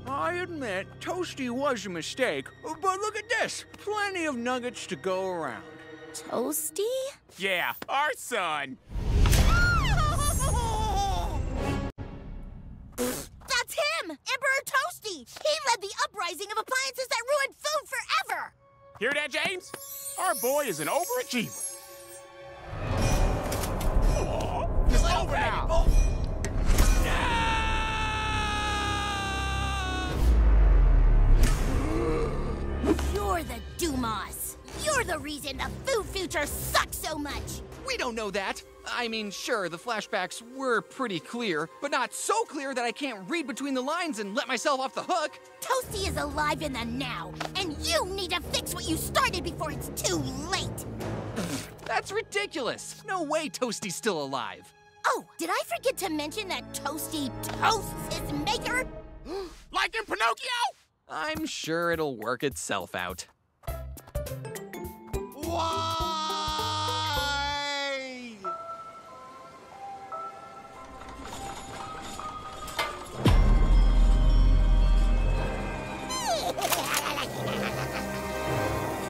I admit, Toasty was a mistake, but look at this. Plenty of nuggets to go around. Toasty? Yeah, our son. That's him! Emperor Toasty! He led the uprising of appliances that ruined food forever! Hear that, James? Our boy is an overachiever. It's over now. You're the Dumas. You're the reason the food future sucks so much. We don't know that. I mean, sure, the flashbacks were pretty clear, but not so clear that I can't read between the lines and let myself off the hook. Toasty is alive in the now, and you need to fix what you started before it's too late. That's ridiculous. No way Toasty's still alive. Oh, did I forget to mention that Toasty toasts his maker? Like in Pinocchio? I'm sure it'll work itself out. What?